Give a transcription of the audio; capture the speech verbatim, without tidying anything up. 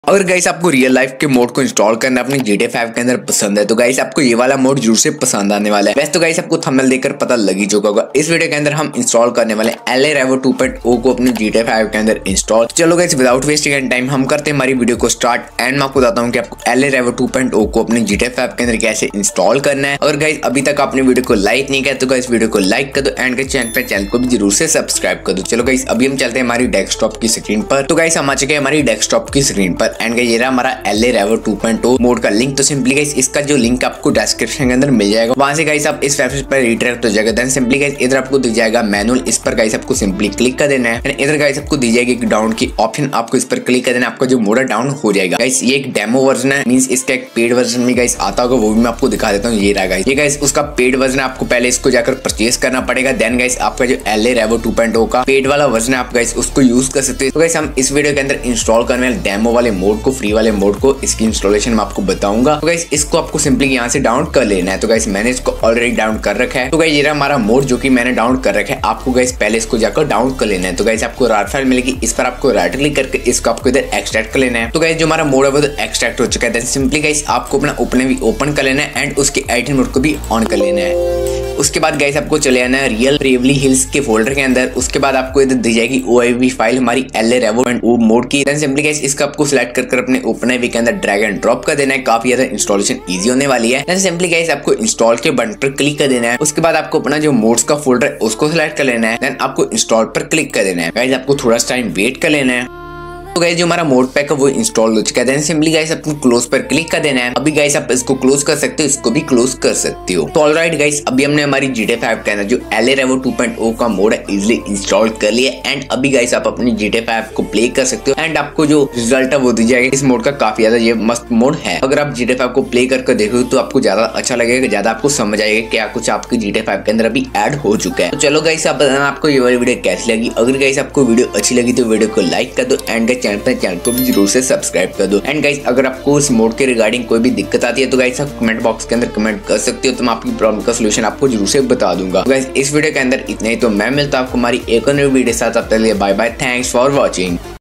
अगर गाइस आपको real life के मोड को इंस्टॉल करना अपने जी टी ए फाइव के अंदर पसंद है तो गाइस आपको ये वाला मोड जरूर से पसंद आने वाला है। वैसे तो गाइस आपको थंबनेल देखकर पता लग ही चुका होगा। इस वीडियो के अंदर हम इंस्टॉल करने वाले L A Revo two point O को अपने जी टी ए फाइव के अंदर इंस्टॉल। चलो guys without wasting any time हम करते हैं हमारी वीडियो को स्टार्ट एंड मैं आपको बताता हूँ कि आपको L A Revo two point O को अपने जी टी ए फाइव के अंदर कैसे इंस्टॉल करना है। और गाइस अभी तक आपने वीडियो को लाइक नहीं किया तो गाइस वीडियो को लाइक कर दो एंड के चैनल पे चैनल को भी जरूर से सब्सक्राइब कर दो। चलो गाइस अभी हम चलते हैं हमारी डेस्कटॉप की स्क्रीन पर। तो गाइस हम आ चुके हैं हमारी डेस्कटॉप की स्क्रीन पर एंड ये रहा हमारा L A Revo two point O mod का लिंक। तो सिंपली गाइस इसका जो लिंक आपको डिस्क्रिप्शन के अंदर मिल जाएगा, वहां से गाइस आप इस वेबसाइट पर रिडायरेक्ट हो जाएगा। देन सिंपली गाइस इधर आपको दिख जाएगा मैनुअल, इस पर गाइस आपको सिंपली क्लिक कर देना है। इधर गाइस आपको दी जाएगी एक डाउन की ऑप्शन, आपको इस पर क्लिक कर देना है, आपका जो मोड डाउन हो जाएगा। गाइस ये एक डेमो वर्जन है, मींस इसका एक पेड वर्जन में गाइस आता होगा, वो भी मैं आपको दिखा देता हूँ। ये रहा गाइस, ये गाइस उसका पेड वर्जन है, आपको पहले इसको जाकर परचेस करना पड़ेगा। देन गाइस आपका जो L A Revo two point O का पेड वाला वर्जन है आप गाइस उसको यूज कर सकते हो। तो गाइस हम इस वीडियो के अंदर इंस्टॉल करने वाले डेमो वाले मोड को, फ्री वाले मोड को, इसकी इंस्टॉलेशन आपको बताऊंगा। तो गाइस इसको आपको सिंपली यहाँ से डाउनलोड कर लेना है। तो गाइस मैंने इसको ऑलरेडी डाउनलोड कर रखा है। तो गाइस ये रहा हमारा मोड जो कि मैंने डाउनलोड कर रखा है। आपको गाइस पहले इसको जाकर डाउनलोड कर लेना है। तो गाइस आपको रार फाइल मिलेगी, इस पर आपको राइट क्लिक करके इसको आपको इधर एक्सट्रैक्ट कर लेना है। तो गाइस जो हमारा मोड है वो एक्सट्रैक्ट हो चुका है। देन सिंपली गाइस आपको अपना ओपन भी ओपन कर लेना है एंड उसके एडिटिंग मोड को भी ऑन कर लेना है। उसके बाद गाइस आपको चले आना है रियल ब्रेवली हिल्स के फोल्डर के अंदर। उसके बाद आपको इधर दी जाएगी ओ आई वी फाइल हमारी L A Revo O mod की। देन सिंपली गाइस इसका आपको सिलेक्ट कर कर अपने ओपन आई वी के अंदर ड्रैग एंड ड्रॉप कर देना है। काफी ज्यादा इंस्टॉलेशन इजी होने वाली है। देन सिंपली गाइस आपको इंस्टॉल के बटन पर क्लिक कर देना है। उसके बाद आपको अपना जो मोड्स का फोल्डर है उसको सिलेक्ट कर लेना है। देन आपको इंस्टॉल पर क्लिक कर देना है। गाइस आपको थोड़ा सा टाइम वेट कर लेना है। तो गाइस जो हमारा मोड पैक है वो इंस्टॉल हो चुका है। देन सिंपली गाइस आपको क्लोज पर क्लिक कर देना है। अभी गाइस आप इसको क्लोज कर सकते हो, इसको भी क्लोज कर सकते हो। तो ऑलराइट गाइस अभी हमने हमारी जी टी ए फाइव के अंदर जो L A Revo two point O का मोड है इजीली इंस्टॉल कर लिया एंड अभी गाइस आप अपनी जी टी ए फाइव को प्ले कर सकते हो एंड आपको जो रिजल्ट है वो दी जाएगा। इस मोड का काफी ज्यादा ये मस्त मोड है। अगर आप जी टी ए फाइव को प्ले करके देखो तो आपको ज्यादा अच्छा लगेगा, ज्यादा आपको समझ आएगा क्या कुछ आपकी जी टी ए फाइव के अंदर अभी ऐड हो चुका है। तो चलो गाइस आप बताना आपको ये वाली वीडियो कैसी लगी। अगर गाइस आपको वीडियो अच्छी लगी तो वीडियो को लाइक कर दो एंड चैनल पर चैनल को जरूर से सब्सक्राइब कर दो। एंड गाइस अगर आपको इस मोड के रिगार्डिंग कोई भी दिक्कत आती है तो गाइस आप कमेंट बॉक्स के अंदर कमेंट कर सकते हो, तो मैं आपकी प्रॉब्लम का सलूशन आपको जरूर से बता दूंगा। गाइस इस वीडियो के अंदर इतना ही। तो मैं मिलता हूं आपको हमारी एक और नई वीडियो के साथ। तब तक के लिए bye bye, thanks for watching.